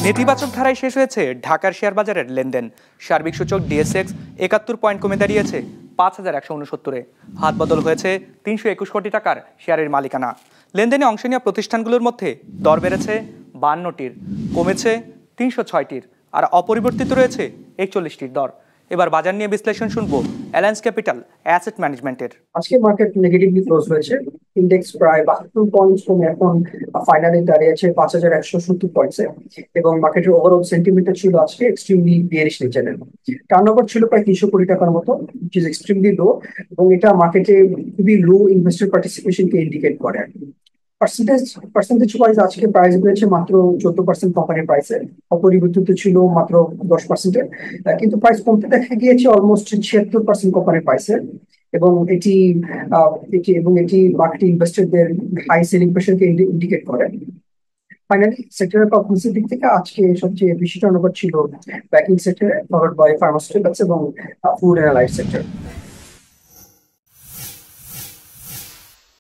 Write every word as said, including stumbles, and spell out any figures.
নেতিবাচক ধারায় শেষ হয়েছে ঢাকার শেয়ার বাজারের লেনদেন। সার্বিক সূচক ডিএসএক্স একাত্তর পয়েন্ট কমে দাঁড়িয়েছে পাঁচ হাজার একশো উনসত্তরে। হাত বদল হয়েছে তিনশো একুশ কোটি টাকার শেয়ারের মালিকানা। লেনদেনে অংশ নেওয়া প্রতিষ্ঠানগুলোর মধ্যে দর বেড়েছে বান্নটির, কমেছে তিনশো ছয়টির, আর অপরিবর্তিত রয়েছে একচল্লিশটির দর। এবার বাজার নিয়ে বিশ্লেষণ শুনবো অ্যালায়েন্স ক্যাপিটাল অ্যাসেট ম্যানেজমেন্টের। আজকে মার্কেট নেগেটিভলি ক্লোজ হয়েছে। ইন্ডেক্স প্রায় বাহাত্তর পয়েন্ট কমে এখন ফাইনালি দাঁড়িয়েছে পাঁচ হাজার একশো সত্তর পয়েন্টসে, এবং মার্কেটের ওভারঅল সেন্টিমেন্টটা ছিল আজকে এক্সট্রিমলি বিয়ারিশ নেচারের। টার্নওভার ছিল প্রায় তিনশো কোটি টাকার মতো, which is extremely low, এবং এটা মার্কেটে খুবই লো ইনভেস্টর পার্টিসিপেশনকে ইন্ডিকেট করে। পার্সেন্টেজ পার্সেন্টেজ ওয়াইজ আজকে প্রাইস বেড়েছে মাত্র চোদ্দ পার্সেন্ট কোম্পানির প্রাইসে, অপরিবর্তিত ছিল মাত্র দশ পার্সেন্টের, কিন্তু প্রাইস কমতে দেখা গিয়েছে অলমোস্ট ছিয়াত্তর পার্সেন্ট কোম্পানির প্রাইসে। এবং এটি এটি এবং এটি মার্কেট ইনভেস্টরদের হাই সেলিং প্রেশারকে ইন্ডিকেট করে। ফাইনালি সেক্টরের পারফরমেন্সের দিক থেকে আজকে সবচেয়ে বেশি টার্নওভার ছিল ব্যাংকিং সেক্টরে, ফলোড বাই ফার্মাসিউটিক্যালস এবং ফুড অ্যান্ড লাইফ সেক্টর।